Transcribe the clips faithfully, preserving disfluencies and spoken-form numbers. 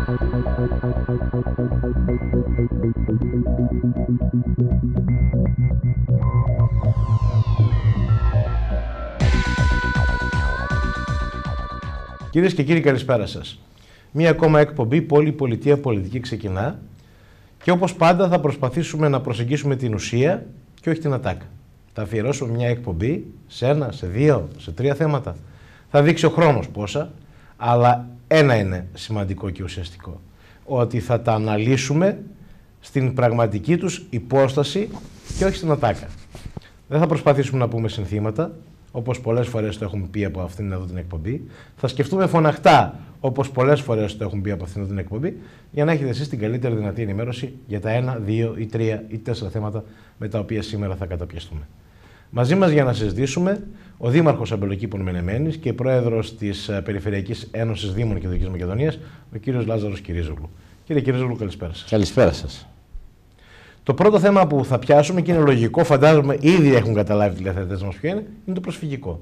Κυρίες και κύριοι, καλησπέρα σας. Μία ακόμα εκπομπή Πόλη, Πολιτεία, Πολιτική ξεκινά και όπως πάντα θα προσπαθήσουμε να προσεγγίσουμε την ουσία και όχι την ατάκα. Θα αφιερώσουμε μια εκπομπή σε ένα, σε δύο, σε τρία θέματα. Θα δείξει ο χρόνος πόσα, αλλά ένα είναι σημαντικό και ουσιαστικό. Ότι θα τα αναλύσουμε στην πραγματική τους υπόσταση και όχι στην ατάκα. Δεν θα προσπαθήσουμε να πούμε συνθήματα, όπως πολλές φορές το έχουμε πει από αυτήν εδώ την εκπομπή. Θα σκεφτούμε φωναχτά, όπως πολλές φορές το έχουμε πει από αυτήν εδώ την εκπομπή, για να έχετε εσείς την καλύτερη δυνατή ενημέρωση για τα ένα, δύο ή τρία ή τέσσερα θέματα με τα οποία σήμερα θα καταπιαστούμε. Μαζί μας για να συζητήσουμε ο Δήμαρχος Αμπελοκήπων Μενεμένης και Πρόεδρος της Περιφερειακής Ένωσης Δήμων και Δυτικής Μακεδονίας, ο κύριος Λάζαρος Κυρίζογλου. Κύριε Κυρίζογλου, καλησπέρα σας. Καλησπέρα σας. Το πρώτο θέμα που θα πιάσουμε, και είναι λογικό, φαντάζομαι ήδη έχουν καταλάβει οι τηλεθεατές μας ποιο είναι, είναι το προσφυγικό.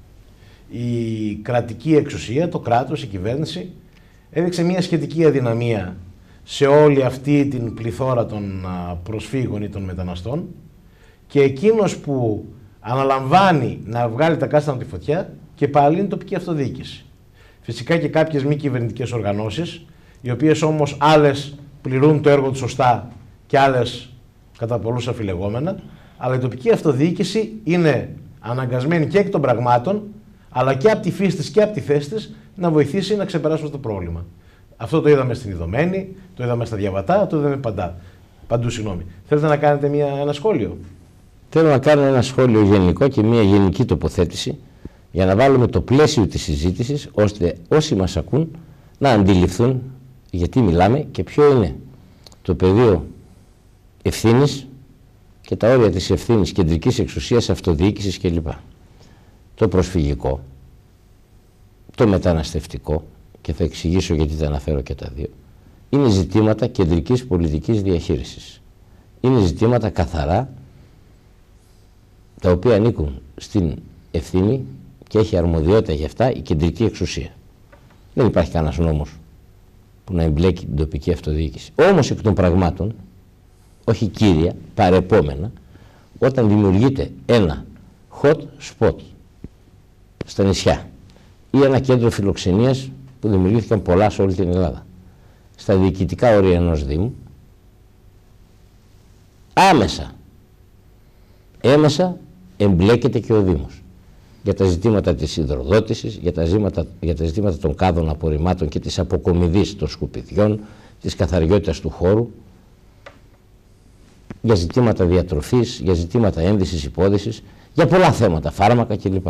Η κρατική εξουσία, το κράτος, η κυβέρνηση έδειξε μια σχετική αδυναμία σε όλη αυτή την πληθώρα των προσφύγων ή των μεταναστών και εκείνος που αναλαμβάνει να βγάλει τα κάστανα από τη φωτιά και πάλι είναι η τοπική αυτοδιοίκηση. Φυσικά και κάποιες μη κυβερνητικές οργανώσεις, οι οποίες όμως άλλες πληρούν το έργο τους σωστά και άλλες κατά πολλούς αφιλεγόμενα, αλλά η τοπική αυτοδιοίκηση είναι αναγκασμένη και εκ των πραγμάτων, αλλά και από τη φύση της και από τη θέση της, να βοηθήσει να ξεπεράσουμε το πρόβλημα. Αυτό το είδαμε στην Ιδωμένη, το είδαμε στα Διαβατά, το είδαμε παντά. Παντού, συγγνώμη. Θέλετε να κάνετε μια, ένα σχόλιο? Θέλω να κάνω ένα σχόλιο γενικό και μια γενική τοποθέτηση για να βάλουμε το πλαίσιο της συζήτησης, ώστε όσοι μας ακούν να αντιληφθούν γιατί μιλάμε και ποιο είναι το πεδίο ευθύνης και τα όρια της ευθύνης κεντρικής εξουσίας, αυτοδιοίκησης κλπ. Το προσφυγικό, το μεταναστευτικό, και θα εξηγήσω γιατί τα αναφέρω και τα δύο, είναι ζητήματα κεντρικής πολιτικής διαχείρισης. Είναι ζητήματα καθαρά τα οποία ανήκουν στην ευθύνη και έχει αρμοδιότητα για αυτά η κεντρική εξουσία. Δεν υπάρχει κανένας νόμος που να εμπλέκει την τοπική αυτοδιοίκηση. Όμως εκ των πραγμάτων, όχι κύρια, παρεπόμενα, όταν δημιουργείται ένα hot spot στα νησιά ή ένα κέντρο φιλοξενίας που δημιουργήθηκαν πολλά σε όλη την Ελλάδα, στα διοικητικά όρια ενός Δήμου, άμεσα, έμεσα εμπλέκεται και ο Δήμος για τα ζητήματα της υδροδότησης, για τα ζητήματα, για τα ζητήματα των κάδων απορριμμάτων και της αποκομιδής των σκουπιδιών, της καθαριότητας του χώρου, για ζητήματα διατροφής, για ζητήματα ένδυσης, υπόδυσης, για πολλά θέματα, φάρμακα κλπ.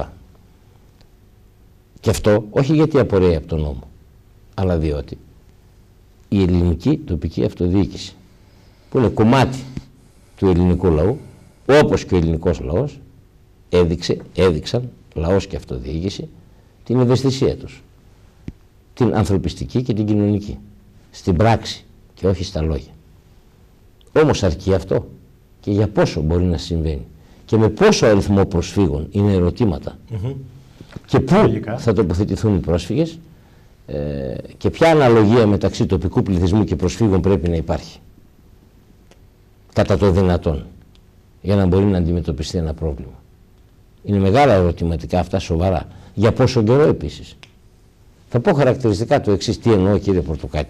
Και αυτό όχι γιατί απορρέει από τον νόμο, αλλά διότι η ελληνική τοπική αυτοδιοίκηση, που είναι κομμάτι του ελληνικού λαού, όπως και ο ελληνικός λαός, έδειξε, έδειξαν, λαός και αυτοδιοίκηση, την ευαισθησία τους, την ανθρωπιστική και την κοινωνική, στην πράξη και όχι στα λόγια. Όμως αρκεί αυτό? Και για πόσο μπορεί να συμβαίνει? Και με πόσο αριθμό προσφύγων? Είναι ερωτήματα. Mm-hmm. Και πού Λογικά. θα τοποθετηθούν οι πρόσφυγες ε, και ποια αναλογία μεταξύ τοπικού πληθυσμού και προσφύγων πρέπει να υπάρχει κατά το δυνατόν για να μπορεί να αντιμετωπιστεί ένα πρόβλημα. Είναι μεγάλα ερωτηματικά αυτά, σοβαρά. Για πόσο καιρό επίσης? Θα πω χαρακτηριστικά το εξής. Τι εννοώ, κύριε Πορτοκάλη?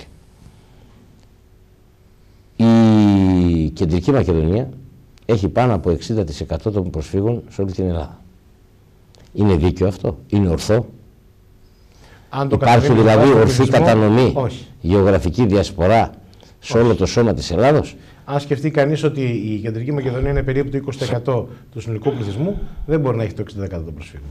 Η Κεντρική Μακεδονία έχει πάνω από εξήντα τοις εκατό των προσφύγων σε όλη την Ελλάδα. Είναι δίκαιο αυτό? Είναι ορθό? Αν το Υπάρχει δηλαδή ορθή κατανομή, όχι. γεωγραφική διασπορά σε όχι. όλο το σώμα της Ελλάδος? Αν σκεφτεί κανείς ότι η Κεντρική Μακεδονία είναι περίπου το είκοσι τοις εκατό του συνολικού πληθυσμού, δεν μπορεί να έχει το εξήντα τοις εκατό των προσφύγων.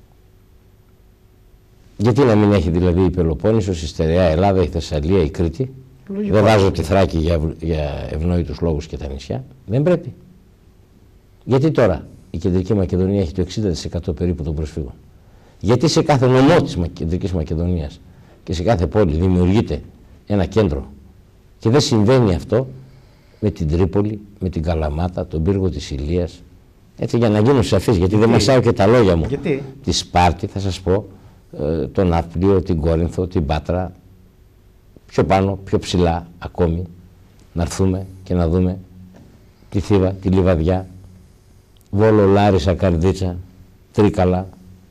Γιατί να μην έχει δηλαδή η Πελοπόννησος, η Στερεά Ελλάδα, η Θεσσαλία, η Κρήτη? Λογικό. Δεν βάζω τη Θράκη για, για ευνόητους λόγους και τα νησιά. Δεν πρέπει. Γιατί τώρα η Κεντρική Μακεδονία έχει το εξήντα τοις εκατό περίπου των προσφύγων? Γιατί σε κάθε νομό της Κεντρικής Μακεδονίας και σε κάθε πόλη δημιουργείται ένα κέντρο και δεν συμβαίνει αυτό με την Τρίπολη, με την Καλαμάτα, τον πύργο της Ηλίας? Έτσι, για να γίνω σαφής, γιατί, γιατί δεν μασάω και τα λόγια μου. Γιατί? Τη Σπάρτη, θα σας πω, τον Ναύπλιο, την Κόρινθο, την Πάτρα. πιο πάνω, πιο ψηλά ακόμη, να έρθουμε και να δούμε τη Θήβα, τη Λιβαδιά, Βόλο, Λάρισα, Καρδίτσα, Τρίκαλα.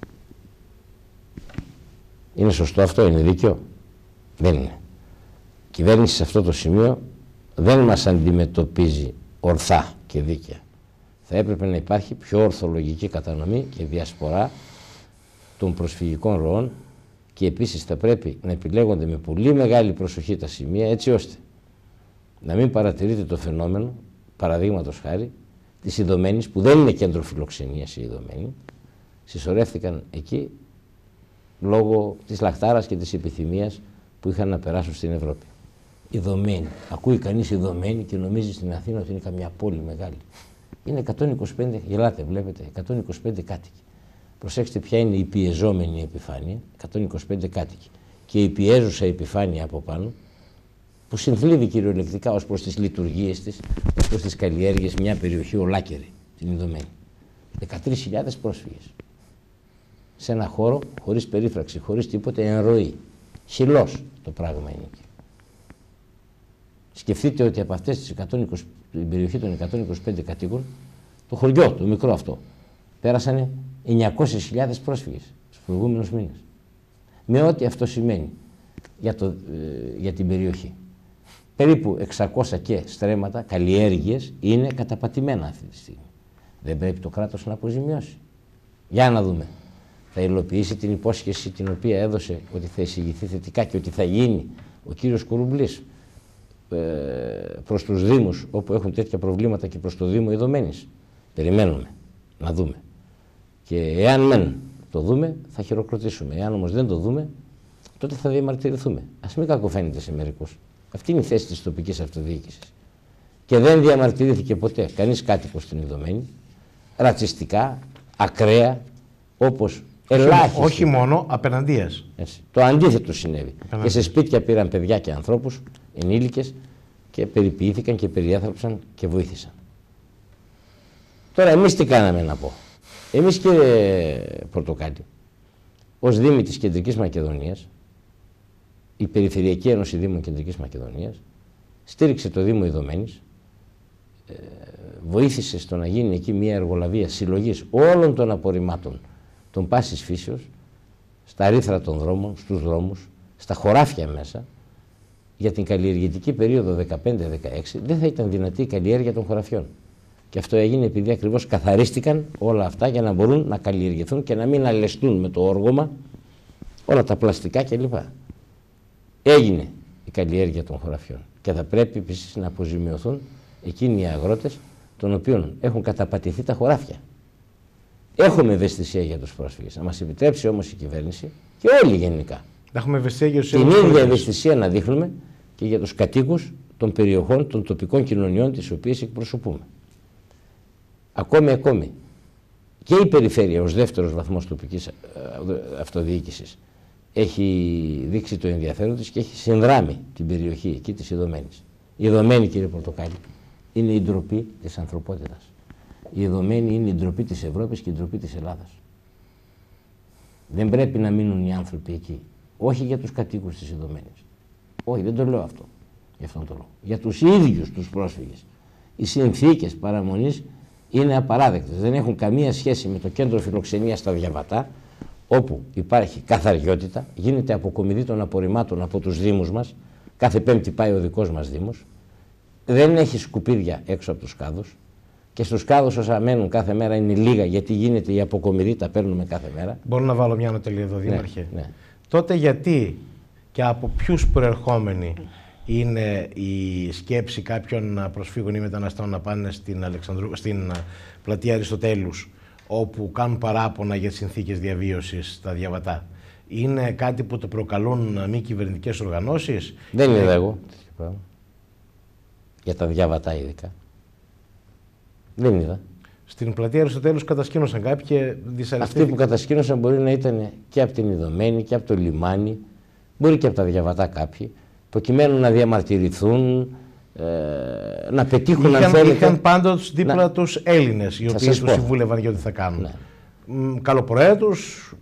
Είναι σωστό αυτό, είναι δίκαιο? Δεν είναι. Η κυβέρνηση σε αυτό το σημείο δεν μας αντιμετωπίζει ορθά και δίκαια. Θα έπρεπε να υπάρχει πιο ορθολογική κατανομή και διασπορά των προσφυγικών ροών και επίσης θα πρέπει να επιλέγονται με πολύ μεγάλη προσοχή τα σημεία, έτσι ώστε να μην παρατηρείται το φαινόμενο, παραδείγματος χάρη, της Ιδωμένης, που δεν είναι κέντρο φιλοξενίας η Ιδωμένη, συσσωρεύτηκαν εκεί λόγω της λαχτάρας και της επιθυμίας που είχαν να περάσουν στην Ευρώπη. Ιδωμένη. Ακούει κανείς Ιδωμένη και νομίζει στην Αθήνα ότι είναι καμιά πόλη μεγάλη. Είναι εκατόν είκοσι πέντε, γελάτε βλέπετε, εκατόν είκοσι πέντε κάτοικοι. Προσέξτε ποια είναι η πιεζόμενη επιφάνεια, εκατόν είκοσι πέντε κάτοικοι. Και η πιέζουσα επιφάνεια από πάνω, που συνθλίβει κυριολεκτικά ως προς τις λειτουργίες της, ως προς τις καλλιέργειες, μια περιοχή ολάκερη, την Ιδωμένη. δεκατρείς χιλιάδες πρόσφυγες. Σε ένα χώρο, χωρίς περίφραξη, χωρίς τίποτε, εν ροή. Χυλός το πράγμα είναι εκεί. Σκεφτείτε ότι από αυτές τις εκατόν είκοσι, την περιοχή των εκατόν είκοσι πέντε κατοίκων, το χωριό, το μικρό αυτό, πέρασανε εννιακόσιες χιλιάδες πρόσφυγες στους προηγούμενους μήνες. Με ό,τι αυτό σημαίνει για, το, ε, για την περιοχή. Περίπου εξακόσια και στρέμματα, καλλιέργειες, είναι καταπατημένα αυτή τη στιγμή. Δεν πρέπει το κράτος να αποζημιώσει. Για να δούμε. Θα υλοποιήσει την υπόσχεση την οποία έδωσε ότι θα εισηγηθεί θετικά και ότι θα γίνει ο κύριος Κουρουμπλής ε, προς τους Δήμους όπου έχουν τέτοια προβλήματα και προς το Δήμο Ιδωμένης. Περιμένουμε να δούμε. Και εάν μεν το δούμε, θα χειροκροτήσουμε. Εάν όμως δεν το δούμε, τότε θα διαμαρτυρηθούμε. Ας μην κακοφαίνεται σε μερικούς. Αυτή είναι η θέση της τοπικής αυτοδιοίκησης. Και δεν διαμαρτυρήθηκε ποτέ κανείς κάτοικος στην Ιδωμένη, ρατσιστικά, ακραία, όπως ελάχιστοι. Όχι μόνο απέναντίας. Έτσι. Το αντίθετο συνέβη. Απέναντι. Και σε σπίτια πήραν παιδιά και ανθρώπους, ενήλικες, και περιποιήθηκαν και περιέθραψαν και βοήθησαν. Τώρα εμείς τι κάναμε να πω. Εμείς, κύριε Πορτοκάλη, ως Δήμοι της Κεντρικής Μακεδονίας, η Περιφερειακή Ένωση Δήμων Κεντρικής Μακεδονίας στήριξε το Δήμο Ιδωμένης, ε, βοήθησε στο να γίνει εκεί μια εργολαβία συλλογής όλων των απορριμμάτων των πάσης φύσεως, στα ρήθρα των δρόμων, στους δρόμους, στα χωράφια μέσα. Για την καλλιεργητική περίοδο δεκαπέντε δεκαέξι δεν θα ήταν δυνατή η καλλιέργεια των χωραφιών. Και αυτό έγινε επειδή ακριβώς καθαρίστηκαν όλα αυτά για να μπορούν να καλλιεργηθούν και να μην αλεστούν με το όργωμα όλα τα πλαστικά κλπ. Έγινε η καλλιέργεια των χωραφιών και θα πρέπει επίσης να αποζημιωθούν εκείνοι οι αγρότες των οποίων έχουν καταπατηθεί τα χωράφια. Έχουμε ευαισθησία για τους πρόσφυγες. Να μας επιτρέψει όμως η κυβέρνηση και όλοι γενικά Έχουμε ευαισθησία για τους την ίδια ευαισθησία να δείχνουμε και για τους κατοίκους των περιοχών, των τοπικών κοινωνιών τις οποίες εκπροσωπούμε. Ακόμη, ακόμη. Και η περιφέρεια ως δεύτερος βαθμός τοπικής αυτοδιοίκησης έχει δείξει το ενδιαφέρον της και έχει συνδράμει την περιοχή εκεί της Ιδωμένης. Η Ιδωμένη, κύριε Πορτοκάλη, είναι η ντροπή της ανθρωπότητας. Η Ιδωμένη είναι η ντροπή της Ευρώπης και η ντροπή της Ελλάδας. Δεν πρέπει να μείνουν οι άνθρωποι εκεί. Όχι για τους κατοίκους της Ιδωμένης. Όχι, δεν το λέω αυτό. Γι' αυτόν τον λόγο. Για τους ίδιους τους πρόσφυγες. Οι συνθήκες παραμονής είναι απαράδεκτες. Δεν έχουν καμία σχέση με το κέντρο φιλοξενίας στα Διαβατά, όπου υπάρχει καθαριότητα, γίνεται αποκομιδή των απορριμμάτων από τους Δήμους μας. Κάθε Πέμπτη πάει ο δικός μας Δήμος. Δεν έχει σκουπίδια έξω από τους κάδους. Και στους κάδους όσα μένουν κάθε μέρα είναι λίγα, γιατί γίνεται η αποκομιδή, τα παίρνουμε κάθε μέρα. Μπορώ να βάλω μια ανατελεία εδώ, Δήμαρχε. Ναι, ναι. Τότε γιατί και από ποιους προερχόμενοι είναι η σκέψη κάποιων προσφύγων ή μεταναστών να πάνε στην, Αλεξανδρου... στην πλατεία Αριστοτέλους, όπου κάνουν παράπονα για τις συνθήκες διαβίωσης στα Διαβατά? Είναι κάτι που το προκαλούν μη κυβερνητικές οργανώσεις? Δεν είδα εγώ για τα Διαβατά ειδικά. Δεν είδα. Στην πλατεία Αριστοτέλους κατασκήνωσαν κάποιοι και δυσαρεστήθηκαν. Αυτοί που κατασκήνωσαν μπορεί να ήταν και από την Ιδωμένη και από το λιμάνι, μπορεί και από τα Διαβατά κάποιοι, προκειμένου να διαμαρτυρηθούν, ε, να πετύχουν είχαν, αν θέλετε. Είχαν πάντως δίπλα να... τους Έλληνες, οι οποίοι τους συμβούλευαν για ό,τι θα κάνουν. Ναι. Καλοπροαίρετους,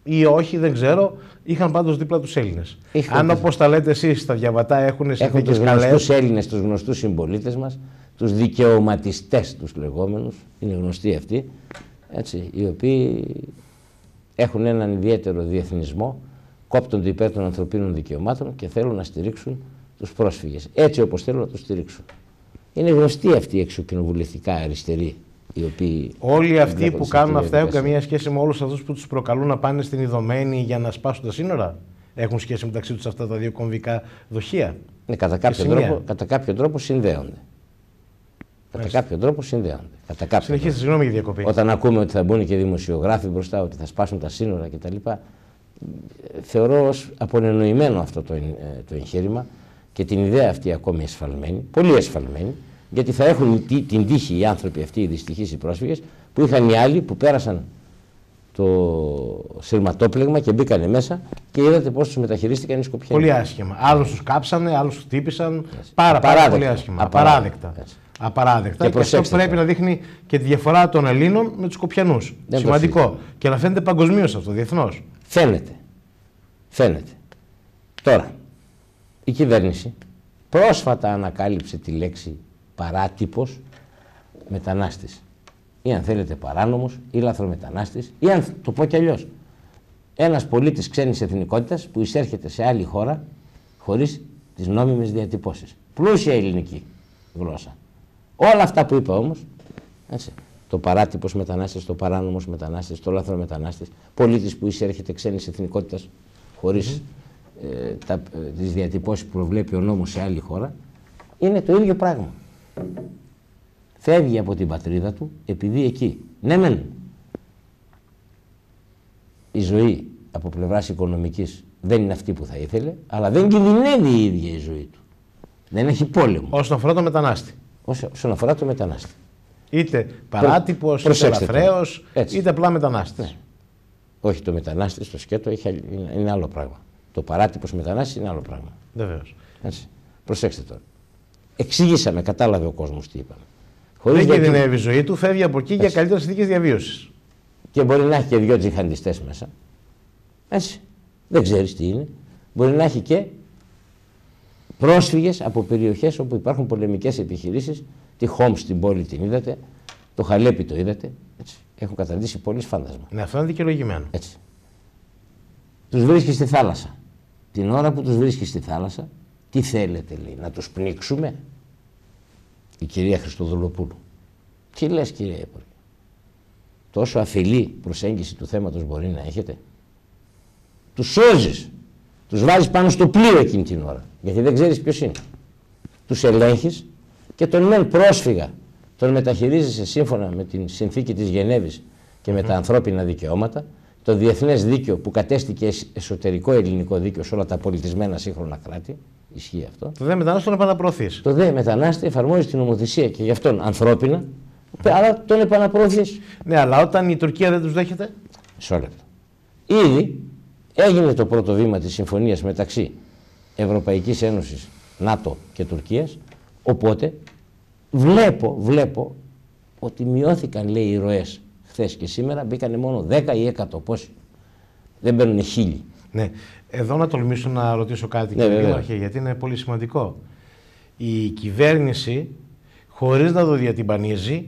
ή όχι, δεν ξέρω, είχαν πάντως δίπλα τους Έλληνες. Αν όπως τα λέτε εσείς τα διαβατά έχουν συνθήκες καλές. Έχουν τους γνωστούς Έλληνες, τους γνωστούς συμπολίτες μας, τους δικαιωματιστές τους λεγόμενους, είναι γνωστοί αυτοί, έτσι, οι οποίοι έχουν έναν ιδιαίτερο διεθνισμό, κόπτονται υπέρ των ανθρωπίνων δικαιωμάτων και θέλουν να στηρίξουν τους πρόσφυγες. Έτσι όπως θέλουν να τους στηρίξουν. Είναι γνωστοί αυτοί οι εξωκοινοβουλευτικά αριστεροί. Οι οποίοι όλοι αυτοί που κάνουν αυτά έχουν καμία σχέση με όλους αυτούς που τους προκαλούν να πάνε στην Ιδωμένη για να σπάσουν τα σύνορα. Έχουν σχέση μεταξύ τους αυτά τα δύο κομβικά δοχεία. Ναι, κατά, κάποιο τρόπο, κατά κάποιο τρόπο συνδέονται. Κατά κάποιο τρόπο συνδέονται. Συνεχίστε, συγγνώμη για διακοπή. Όταν ακούμε ότι θα μπουν και δημοσιογράφοι μπροστά, ότι θα σπάσουν τα σύνορα κτλ. Θεωρώ ως απονενοημένο αυτό το, το εγχείρημα και την ιδέα αυτή ακόμη εσφαλμένη, πολύ εσφαλμένη, γιατί θα έχουν την τύχη οι άνθρωποι αυτοί, οι δυστυχείς οι πρόσφυγες, που είχαν οι άλλοι που πέρασαν το σειρματόπλεγμα και μπήκανε μέσα και είδατε πώς τους μεταχειρίστηκαν οι Σκοπιανοί. Πολύ άσχημα. Άλλους τους κάψανε, άλλους τους τύπησαν. Πάρα, πάρα πολύ άσχημα. Απαράδεκτα. Απαράδεκτα. Και, και αυτό πρέπει να δείχνει και τη διαφορά των Ελλήνων με τους Σκοπιανούς. Σημαντικό. Και να φαίνεται παγκοσμίως αυτό, διεθνώς. Φαίνεται. Φαίνεται. Τώρα, η κυβέρνηση πρόσφατα ανακάλυψε τη λέξη παράτυπος μετανάστης. Ή αν θέλετε παράνομος ή λαθρομετανάστης, ή αν το πω κι αλλιώς. Ένας πολίτης ξένης εθνικότητας που εισέρχεται σε άλλη χώρα χωρίς τις νόμιμες διατυπώσεις. Πλούσια ελληνική γλώσσα. Όλα αυτά που είπα όμως, έτσι, το παράτυπος μετανάστης, το παράνομος μετανάστης, το λαθρομετανάστης, πολίτης που εισέρχεται ξένης εθνικότητας χωρίς mm-hmm. ε, τα, ε, τις διατυπώσεις που προβλέπει ο νόμος σε άλλη χώρα, είναι το ίδιο πράγμα. Φεύγει από την πατρίδα του επειδή εκεί, ναι μεν, η ζωή από πλευράς οικονομικής δεν είναι αυτή που θα ήθελε, αλλά δεν κινδυνεύει η ίδια η ζωή του. Δεν έχει πόλεμο. Όσον αφορά το μετανάστη. Όσον αφορά το μετανάστη. Είτε παράτυπος, είτε ελαφραίος, είτε απλά μετανάστης. Ναι. Όχι, το μετανάστη στο σκέτο έχει, είναι, είναι άλλο πράγμα. Το παράτυπος μετανάστη είναι άλλο πράγμα. Βεβαίως. Έτσι. Προσέξτε τώρα. Εξήγησαμε, κατάλαβε ο κόσμος τι είπαμε. Δεν κινδυνεύει η ζωή του, φεύγει από εκεί. Έτσι. Για καλύτερες συνθήκες διαβίωσης. Και μπορεί να έχει και δυο τζιχαντιστές μέσα. Έτσι. Δεν ξέρεις τι είναι. Μπορεί να έχει και πρόσφυγες από περιοχές όπου υπάρχουν πολεμικές επιχειρήσεις. Τη Χόμς στην πόλη την είδατε. Το Χαλέπι το είδατε. Έτσι. Έχουν καταντήσει πολύ φάντασμα. Ναι, αυτό είναι δικαιολογημένο. Έτσι. Τους βρίσκεις στη θάλασσα. Την ώρα που τους βρίσκεις στη θάλασσα, τι θέλετε, λέει, να τους πνίξουμε? Η κυρία Χριστοδουλοπούλου. Τι λες, κυρία Υπουργέ? Τόσο αφιλή προσέγγιση του θέματος μπορεί να έχετε? Τους σώζεις. Τους βάζεις πάνω στο πλοίο εκείνη την ώρα. Γιατί δεν ξέρεις ποιος είναι. Τους ελέγχεις και τον μεν πρόσφυγα τον μεταχειρίζεσαι σύμφωνα με την συνθήκη της Γενέβης και με mm. τα ανθρώπινα δικαιώματα, το διεθνές δίκαιο που κατέστηκε εσωτερικό ελληνικό δίκαιο σε όλα τα πολιτισμένα σύγχρονα κράτη. Ισχύει αυτό. Το δε μετανάστη τον επαναπροωθείς. Το δε μετανάστη εφαρμόζει την νομοθεσία και γι' αυτόν ανθρώπινα, mm. αλλά τον επαναπροωθείς. Ναι, αλλά όταν η Τουρκία δεν τους δέχεται. Μισό λεπτό. Ήδη έγινε το πρώτο βήμα της συμφωνίας μεταξύ Ευρωπαϊκής Ένωσης, ΝΑΤΟ και Τουρκίας, οπότε βλέπω, βλέπω ότι μειώθηκαν, λέει, οι ροές χθες και σήμερα, μπήκανε μόνο δέκα ή εκατό. Πόσοι? Δεν μπαίνουν χίλιοι. Ναι. Εδώ να τολμήσω να ρωτήσω κάτι, ναι, κύριε Δήμαρχε, γιατί είναι πολύ σημαντικό. Η κυβέρνηση, χωρίς να το διατυμπανίζει,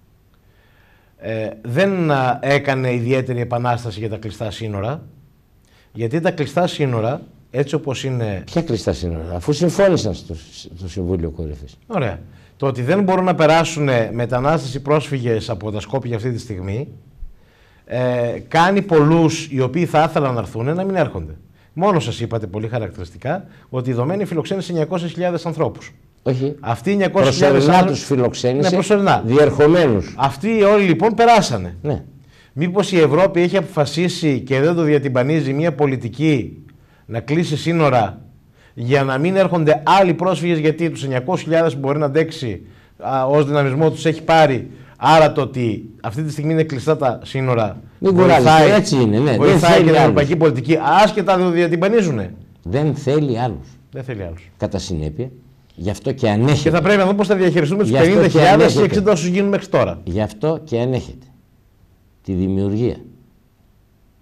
ε, δεν έκανε ιδιαίτερη επανάσταση για τα κλειστά σύνορα, γιατί τα κλειστά σύνορα, έτσι όπως είναι... Ποια κλειστά σύνορα, αφού συμφώνησαν στο, στο Συμβούλιο Κορυφής. Ωραία. Το ότι δεν μπορούν να περάσουν μετανάστες ή πρόσφυγες από τα Σκόπια αυτή τη στιγμή, ε, κάνει πολλούς οι οποίοι θα ήθελαν να έρθουν να μην έρχονται. Μόνο σας είπατε πολύ χαρακτηριστικά ότι η Ιδωμένη φιλοξένησε εννιακόσιες χιλιάδες ανθρώπους. Όχι. Αυτοί οι εννιακόσιες χιλιάδες άνθρωποι τους φιλοξένησε, ναι, προσωρινά. Διερχομένους. Αυτοί όλοι λοιπόν περάσανε. Ναι. Μήπως η Ευρώπη έχει αποφασίσει και δεν το διατυμπανίζει μια πολιτική να κλείσει σύνορα για να μην έρχονται άλλοι πρόσφυγες, γιατί τους εννιακόσιες χιλιάδες που μπορεί να αντέξει ως δυναμισμό τους έχει πάρει. Άρα το ότι αυτή τη στιγμή είναι κλειστά τα σύνορα μην βοηθάει, έτσι είναι, ναι. Βοηθάει και την ευρωπαϊκή πολιτική, άσχετα δεν το διατυμπανίζουνε. Δεν θέλει άλλους. Δεν θέλει άλλους. Κατά συνέπεια, γι' αυτό και ανέχεται. Και θα πρέπει να δούμε πώς θα διαχειριστούμε τους πενήντα χιλιάδες ή εξήντα όσους γίνουν μέχρι τώρα. Γι' αυτό και ανέχεται τη δημιουργία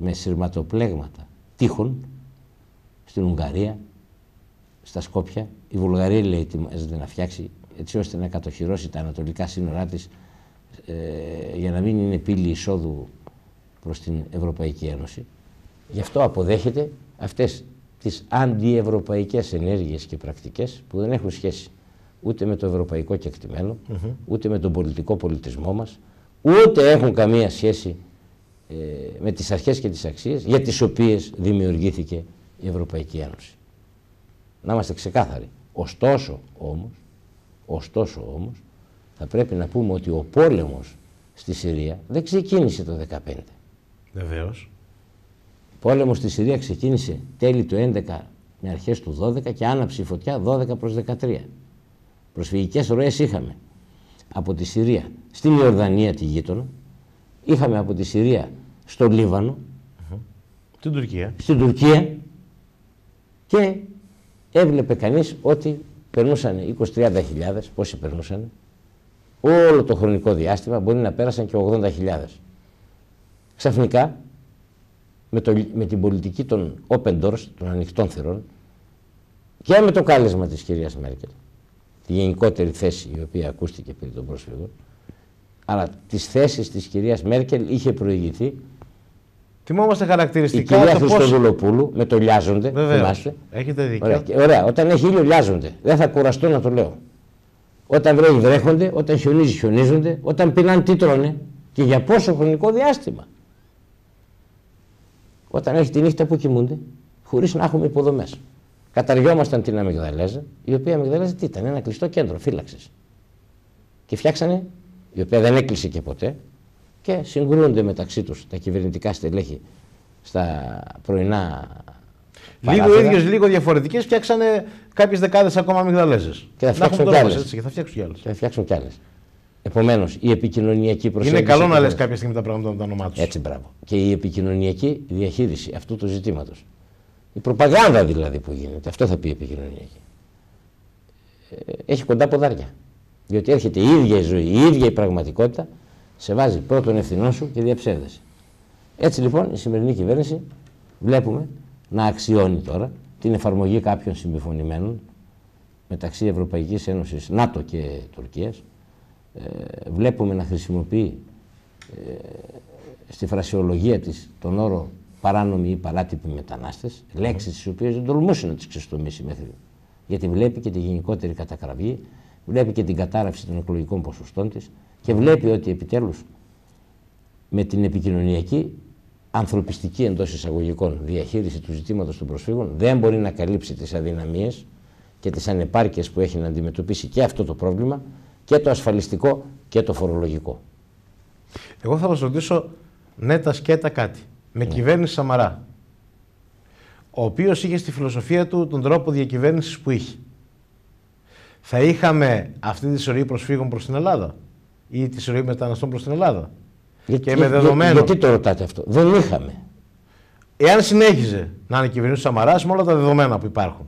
με σειρματοπλέγματα τείχων στην Ουγγαρία, στα Σκόπια. Η Βουλγαρία, λέει, ετοιμάζεται να φτιάξει έτσι ώστε να κατοχυρώσει τα ανατολικά σύνορά της ε, για να μην είναι πύλη εισόδου προς την Ευρωπαϊκή Ένωση. Γι' αυτό αποδέχεται αυτές τις αντιευρωπαϊκές ενέργειες και πρακτικές που δεν έχουν σχέση ούτε με το ευρωπαϊκό κεκτημένο, mm-hmm. ούτε με τον πολιτικό πολιτισμό μας, ούτε έχουν καμία σχέση ε, με τις αρχές και τις αξίες για τις οποίες δημιουργήθηκε η Ευρωπαϊκή Ένωση. Να είμαστε ξεκάθαροι. Ωστόσο όμως, ωστόσο όμως, θα πρέπει να πούμε ότι ο πόλεμος στη Συρία δεν ξεκίνησε το δεκαπέντε. Βεβαίως. Ο πόλεμος στη Συρία ξεκίνησε τέλη του έντεκα με αρχές του δώδεκα και άναψε η φωτιά δώδεκα προς δεκατρία. Προσφυγικές ροές είχαμε από τη Συρία στην Ιορδανία, τη γείτονα, είχαμε από τη Συρία στο Λίβανο, uh-huh. στην Τουρκία. στην Τουρκία και έβλεπε κανείς ότι περνούσαν είκοσι με τριάντα χιλιάδες, πόσοι περνούσαν, όλο το χρονικό διάστημα μπορεί να πέρασαν και ογδόντα χιλιάδες. Ξαφνικά, με, το, με την πολιτική των open doors, των ανοιχτών θυρών και με το κάλεσμα της κυρίας Μέρκελ, τη γενικότερη θέση η οποία ακούστηκε περί των πρόσφυγων, αλλά τις θέσεις της κυρίας Μέρκελ είχε προηγηθεί. Θυμόμαστε χαρακτηριστικά. Η κυρία Χριστοδουλοπούλου πώς... με το λιάζονται. Βεβαίως. Έχετε δίκιο. Ωραία. Ωραία. Όταν έχει ήλιο, λιάζονται. Δεν θα κουραστώ να το λέω. Όταν βρέχει, βρέχονται. Όταν χιονίζει, χιονίζονται. Όταν πεινάνε, τι τρώνε. Και για πόσο χρονικό διάστημα. Όταν έχει τη νύχτα που κοιμούνται, χωρίς να έχουμε υποδομές. Καταριόμασταν την Αμυγδαλέζα, η οποία Αμυγδαλέζα τι ήταν, ένα κλειστό κέντρο φύλαξης. Και φτιάξανε, η οποία δεν έκλεισε και ποτέ, και συγκρούονται μεταξύ τους τα κυβερνητικά στελέχη στα πρωινά παράθυρα. Λίγο ίδιες, λίγο διαφορετικές, φτιάξανε κάποιες δεκάδες ακόμα Αμυγδαλέζες. Και θα φτιάξουν κι άλλες. Και θα φτιάξουν κι άλλες. Και θα φτιάξουν κι άλλες. Επομένως, η επικοινωνιακή προσέγγιση. Είναι καλό να λες κάποια στιγμή τα πράγματα με τα όνομά τους. Έτσι, μπράβο. Και η επικοινωνιακή διαχείριση αυτού του ζητήματος. Η προπαγάνδα δηλαδή που γίνεται, αυτό θα πει η επικοινωνιακή. Έχει κοντά ποδάρια. Διότι έρχεται η ίδια η ζωή, η ίδια η πραγματικότητα, σε βάζει πρώτον ευθυνών σου και διαψεύδεσαι. Έτσι λοιπόν η σημερινή κυβέρνηση βλέπουμε να αξιώνει τώρα την εφαρμογή κάποιων συμπεφωνημένων μεταξύ Ευρωπαϊκής Ένωσης, ΝΑΤΟ και Τουρκίας. Ε, βλέπουμε να χρησιμοποιεί ε, στη φρασιολογία της τον όρο παράνομοι ή παράτυποι μετανάστες, λέξεις τις οποίες δεν τολμούσε να τις ξεστομίσει μέχρι. Γιατί βλέπει και τη γενικότερη κατακραυγή, βλέπει και την κατάρρευση των εκλογικών ποσοστών της και βλέπει ότι επιτέλους με την επικοινωνιακή, ανθρωπιστική εντός εισαγωγικών διαχείριση του ζητήματος των προσφύγων δεν μπορεί να καλύψει τις αδυναμίες και τις ανεπάρκειες που έχει να αντιμετωπίσει και αυτό το πρόβλημα και το ασφαλιστικό και το φορολογικό. Εγώ θα σας ρωτήσω ναι τα σκέτα κάτι. Με ναι. κυβέρνηση Σαμαρά, ο οποίος είχε στη φιλοσοφία του τον τρόπο διακυβέρνησης που είχε. Θα είχαμε αυτή τη σωρή προσφύγων προς την Ελλάδα ή τη σωρή μεταναστών προς την Ελλάδα. Για, και με δεδομένο... Για, γιατί το ρωτάτε αυτό. Δεν είχαμε. Εάν συνέχιζε να είναι κυβερνήσει Σαμαράς με όλα τα δεδομένα που υπάρχουν,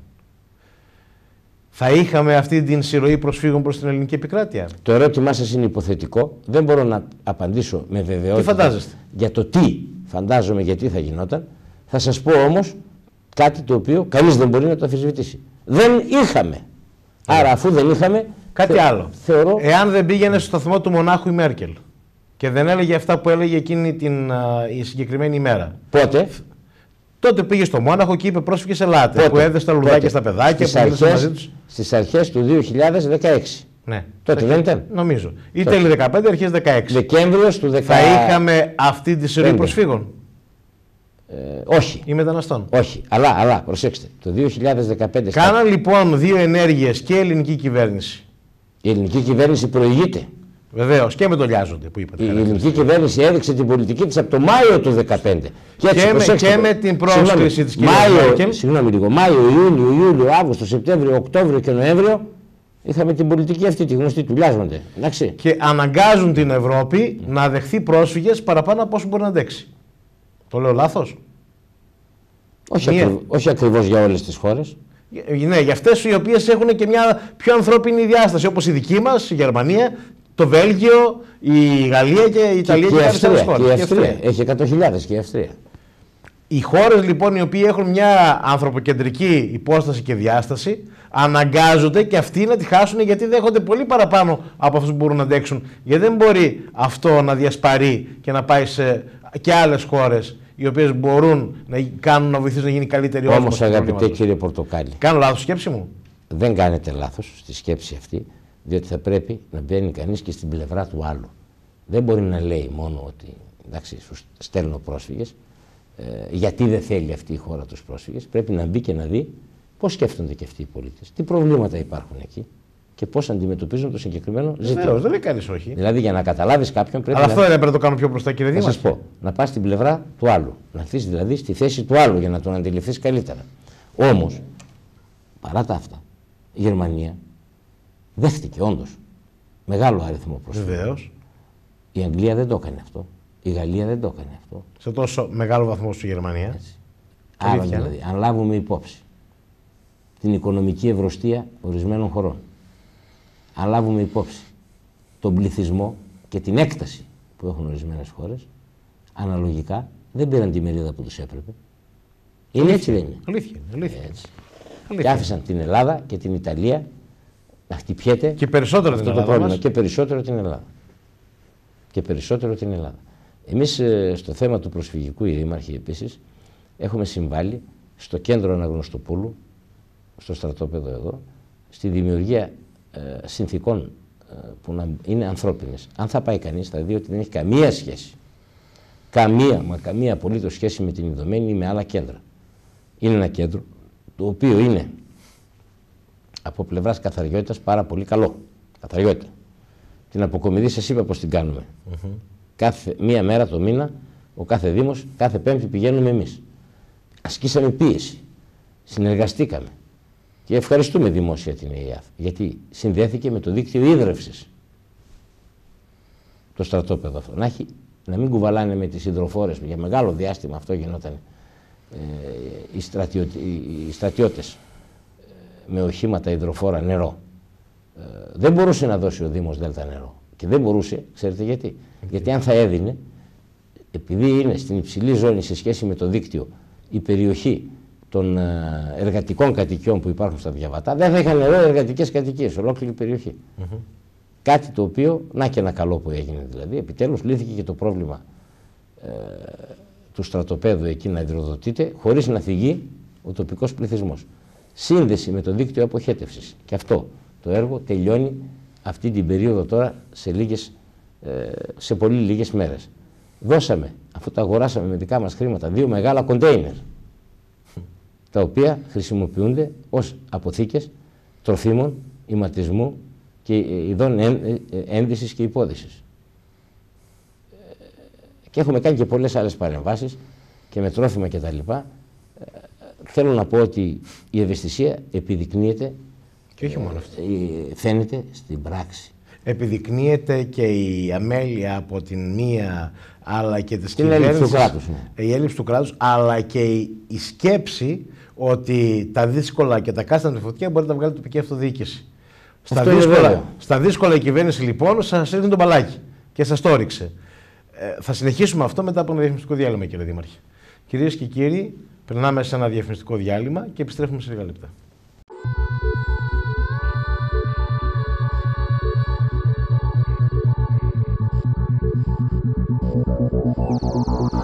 θα είχαμε αυτή την συρροή προσφύγων προς την ελληνική επικράτεια. Το ερώτημά σας είναι υποθετικό. Δεν μπορώ να απαντήσω με βεβαιότητα. Τι φαντάζεστε? Για το τι φαντάζομαι γιατί θα γινόταν. Θα σας πω όμως κάτι το οποίο κανείς δεν μπορεί να το αμφισβητήσει. Δεν είχαμε. Άρα αφού δεν είχαμε... Κάτι θε... άλλο. Θεωρώ... Εάν δεν πήγαινε στο σταθμό του μονάχου η Μέρκελ και δεν έλεγε αυτά που έλεγε εκείνη την α, η συγκεκριμένη ημέρα. Πότε? Τότε πήγε στο Μόναχο και είπε πρόσφυγες ελάτε. Πότε? Που έδεσε τα λουλουδάκια στα παιδάκια. Στις, που αρχές, μαζί τους. Στις αρχές του δύο χιλιάδες δεκαέξι. Ναι. Τότε θα... δεν ήταν. Νομίζω. Ή τέλη δεκαπέντε, αρχές δεκαέξι. Δεκέμβριος του δεκαέξι. Θα είχαμε αυτή τη σειρή προσφύγων. Ε, όχι. Ή μεταναστών. Όχι. Αλλά, αλλά προσέξτε. Το δύο χιλιάδες δεκαπέντε. Κάναν στα... λοιπόν δύο ενέργειες και η ελληνική κυβέρνηση. Η ελληνική κυβέρνηση προηγείται. Βεβαίως και με το λιάζονται που είπατε. Η ελληνική κυβέρνηση έδειξε την πολιτική της από το Μάιο του δύο χιλιάδες δεκαπέντε. Και, έτσι, και, με, και με την πρόσκληση της κυρίας Μέρκελ. Συγγνώμη λίγο. Μάιο, Ιούνιο, Ιούλιο, Αύγουστο, Σεπτέμβριο, Οκτώβριο και Νοέμβριο είχαμε την πολιτική αυτή, τη γνωστή του λιάζονται. Εντάξει. Και αναγκάζουν την Ευρώπη mm. να δεχθεί πρόσφυγες παραπάνω από όσο μπορεί να αντέξει. Το λέω λάθος? Όχι, ακριβ, όχι ακριβώς για όλες τις χώρες. Ναι, για αυτές οι οποίες έχουν και μια πιο ανθρώπινη διάσταση, όπως η δική μας, η Γερμανία, το Βέλγιο, η Γαλλία και η Ιταλία και, και, και, και άλλες χώρες. Και η Αυστρία. Έχει εκατό χιλιάδες και η Αυστρία. Οι χώρες λοιπόν οι οποίοι έχουν μια ανθρωποκεντρική υπόσταση και διάσταση αναγκάζονται και αυτοί να τη χάσουν, γιατί δέχονται πολύ παραπάνω από αυτούς που μπορούν να αντέξουν. Γιατί δεν μπορεί αυτό να διασπαρεί και να πάει σε και άλλες χώρες οι οποίες μπορούν να κάνουν, να βοηθήσουν να γίνει καλύτερη όρμηση. Όμως, αγαπητέ κύριε Πορτοκάλη, κάνω λάθος σκέψη μου? Δεν κάνετε λάθος στη σκέψη αυτή, διότι θα πρέπει να μπαίνει κανείς και στην πλευρά του άλλου. Δεν μπορεί να λέει μόνο ότι εντάξει, σου στέλνω πρόσφυγες, ε, γιατί δεν θέλει αυτή η χώρα τους πρόσφυγες. Πρέπει να μπει και να δει πώς σκέφτονται και αυτοί οι πολίτες, τι προβλήματα υπάρχουν εκεί και πώς αντιμετωπίζουν το συγκεκριμένο ζήτημα. Βεβαίως, δεν λέει κανείς όχι. Δηλαδή, για να καταλάβεις κάποιον πρέπει. Αλλά να... αυτό δεν πρέπει να το κάνω πιο μπροστά, κύριε Δήμαρχε. Να σας πω, να πας στην πλευρά του άλλου. Να έρθεις δηλαδή στη θέση του άλλου για να τον αντιληφθείς καλύτερα. Όμως, παρά τα αυτά, η Γερμανία δέχτηκε όντως μεγάλο αριθμό προσφύγων. Βεβαίως. Η Αγγλία δεν το έκανε αυτό. Η Γαλλία δεν το έκανε αυτό. Σε τόσο μεγάλο βαθμό στη Γερμανία. Έτσι. Άρα δηλαδή, αν λάβουμε υπόψη την οικονομική ευρωστία ορισμένων χωρών, αν λάβουμε υπόψη τον πληθυσμό και την έκταση που έχουν ορισμένες χώρες, αναλογικά δεν πήραν τη μερίδα που τους έπρεπε. Είναι έτσι, δεν είναι? Αλήθεια, αλήθεια. Έτσι. Και άφησαν την Ελλάδα και την Ιταλία να χτυπιέται και περισσότερο αυτό την το Ελλάδα πρόβλημα. μας. Και περισσότερο την Ελλάδα. Και περισσότερο την Ελλάδα. Εμείς ε, στο θέμα του προσφυγικού, οι δήμαρχοι επίσης, έχουμε συμβάλει στο κέντρο Αναγνωστοπούλου, στο στρατόπεδο εδώ, στη δημιουργία ε, συνθήκων ε, που να είναι ανθρώπινες. Αν θα πάει κανείς θα δει ότι δεν έχει καμία σχέση, καμία, μα καμία απολύτως σχέση με την Ιδωμένη ή με άλλα κέντρα. Είναι ένα κέντρο το οποίο είναι από πλευράς καθαριότητας πάρα πολύ καλό. Καθαριότητα. Την αποκομιδή σας είπα πώς την κάνουμε. Mm-hmm. Κάθε μία μέρα το μήνα, ο κάθε Δήμος, κάθε Πέμπτη πηγαίνουμε εμείς. Ασκήσαμε πίεση, συνεργαστήκαμε και ευχαριστούμε δημόσια την ΕΙΑΦ, γιατί συνδέθηκε με το δίκτυο ίδρευσης το στρατόπεδο αυτό. Να, έχει, να μην κουβαλάνε με τις υδροφόρες, για μεγάλο διάστημα αυτό γινόταν ε, οι, στρατιώτε, οι στρατιώτες ε, με οχήματα υδροφόρα νερό. Ε, δεν μπορούσε να δώσει ο Δήμος Δέλτα νερό. Και δεν μπορούσε, ξέρετε γιατί. Okay. Γιατί αν θα έδινε, επειδή είναι στην υψηλή ζώνη σε σχέση με το δίκτυο η περιοχή των εργατικών κατοικιών που υπάρχουν στα Διαβατά, δεν θα είχαν νερό εργατικές κατοικίες, ολόκληρη περιοχή. Mm-hmm. Κάτι το οποίο, να και ένα καλό που έγινε δηλαδή, επιτέλους λύθηκε και το πρόβλημα ε, του στρατοπέδου εκεί να υδροδοτείται, χωρίς να θυγεί ο τοπικός πληθυσμός. Σύνδεση με το δίκτυο αποχέτευσης. Και αυτό το έργο τελειώνει αυτή την περίοδο τώρα σε, λίγες, ε, σε πολύ λίγες μέρες. Δώσαμε, αφού τα αγοράσαμε με δικά μας χρήματα, δύο μεγάλα κοντέινερ, τα οποία χρησιμοποιούνται ως αποθήκες τροφίμων, ηματισμού και ειδών ένδυσης και υπόδυσης. Και έχουμε κάνει και πολλές άλλες παρεμβάσεις και με τρόφιμα κτλ. Θέλω να πω ότι η ευαισθησία επιδεικνύεται και όχι μόνο αυτό. Φαίνεται στην πράξη. Επιδεικνύεται και η αμέλεια από την μία, αλλά και της κυβέρνησης. Η έλλειψη του κράτους. Ναι. Η έλλειψη του κράτους, αλλά και η, η σκέψη ότι τα δύσκολα και τα κάστανα με φωτιά μπορεί να τα βγάλει η τοπική αυτοδιοίκηση. Στα δύσκολα, στα δύσκολα η κυβέρνηση λοιπόν σας ρίχνει τον μπαλάκι και σας το ρίξε. Ε, θα συνεχίσουμε αυτό μετά από ένα διαφημιστικό διάλειμμα, κύριε Δήμαρχε. Κυρίες και κύριοι, περνάμε σε ένα διαφημιστικό διάλειμμα και επιστρέφουμε σε λίγα λεπτά.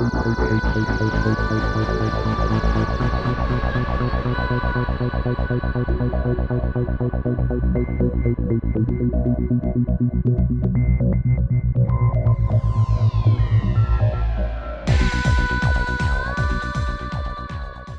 Thank you.